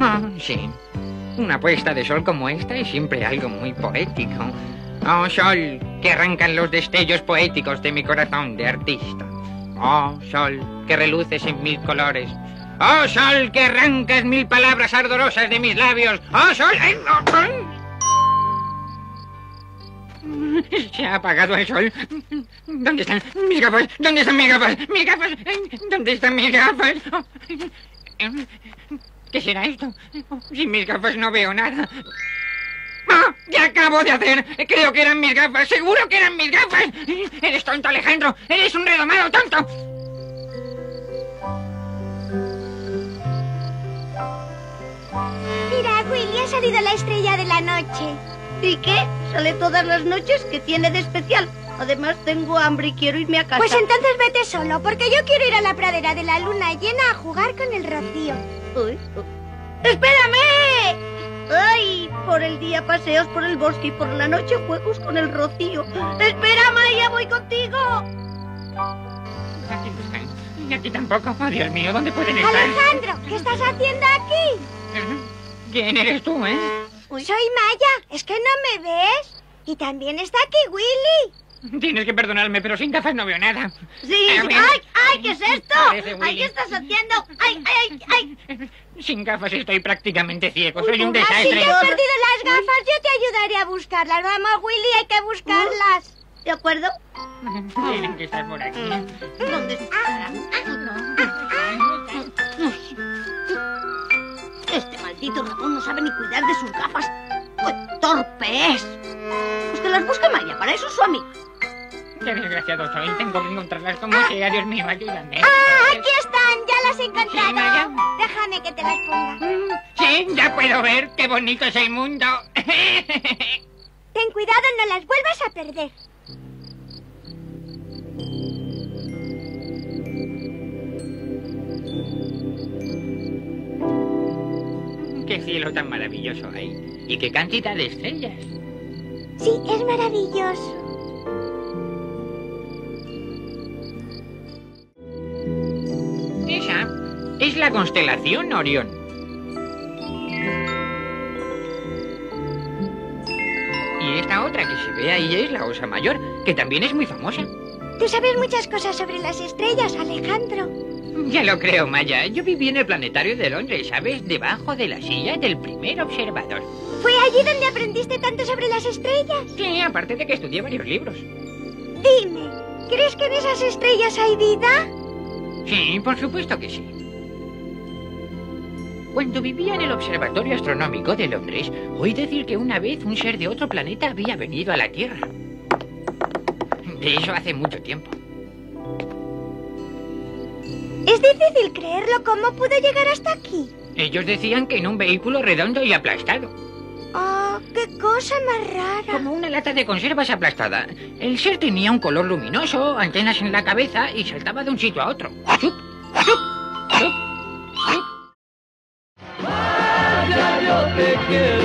Oh, sí. Una puesta de sol como esta es siempre algo muy poético. Oh, sol, que arrancan los destellos poéticos de mi corazón de artista. Oh, sol, que reluces en mil colores. Oh, sol, que arrancas mil palabras ardorosas de mis labios. Oh, sol. Se ha apagado el sol. ¿Dónde están mis gafas? ¿Dónde están mis gafas? ¡Mis gafas! ¿Dónde están mis gafas? ¿Qué será esto? Sin mis gafas no veo nada. ¡Ah! ¿Qué acabo de hacer? Creo que eran mis gafas. ¡Seguro que eran mis gafas! ¡Eres tonto, Alejandro! ¡Eres un redomado tonto! Mira, Willy, ha salido la estrella de la noche. ¿Y qué? ¿Sale todas las noches? ¿Qué tiene de especial? Además, tengo hambre y quiero irme a casa. Pues entonces vete solo, porque yo quiero ir a la pradera de la luna llena a jugar con el rocío. Uy. ¡Espérame! ¡Ay! Por el día paseos por el bosque y por la noche juegos con el rocío. ¡Espérame! ¡Ya voy contigo! Aquí no están. Y aquí tampoco. Oh, Dios mío, ¿dónde pueden estar? Alejandro, ¿qué estás haciendo aquí? ¿Quién eres tú, Soy Maya. ¿Es que no me ves? Y también está aquí Willy. Tienes que perdonarme, pero sin gafas no veo nada. Sí. ¡Ay! ¿Qué es esto? ¡Ay! ¿Qué estás haciendo? ¡Ay! Sin gafas estoy prácticamente ciego. Uy, Soy un tú, Si desastre. te has perdido las gafas, yo te ayudaré a buscarlas. Vamos, Willy, hay que buscarlas. ¿De acuerdo? Tienen que estar por aquí. ¿Dónde estará? Este maldito ratón no sabe ni cuidar de sus gafas. ¡Qué torpe es! Pues que las busque Maya, para eso es su amiga. Qué desgraciado soy. Tengo que encontrarlas como sea. Dios mío, ayúdame. Aquí están, ya las he Sí, encontrado. Maya. Déjame que te las ponga. Sí, ya puedo ver qué bonito es el mundo. Ten cuidado, no las vuelvas a perder. Qué cielo tan maravilloso hay. Y qué cantidad de estrellas. Sí, es maravilloso. Esa es la constelación Orión. Y esta otra que se ve ahí es la Osa Mayor, que también es muy famosa. Tú sabes muchas cosas sobre las estrellas, Alejandro. Ya lo creo, Maya. Yo viví en el planetario de Londres, ¿sabes? Debajo de la silla del primer observador. ¿Fue allí donde aprendiste tanto sobre las estrellas? Sí, aparte de que estudié varios libros. Dime, ¿crees que en esas estrellas hay vida? Sí, por supuesto que sí. Cuando vivía en el Observatorio Astronómico de Londres, oí decir que una vez un ser de otro planeta había venido a la Tierra. De eso hace mucho tiempo. Es difícil creerlo. ¿Cómo pudo llegar hasta aquí? Ellos decían que en un vehículo redondo y aplastado. Oh, qué cosa más rara. Como una lata de conservas aplastada. El ser tenía un color luminoso, antenas en la cabeza y saltaba de un sitio a otro. ¡Chup! ¡Chup! ¡Chup! ¡Chup! Vaya, yo te quiero.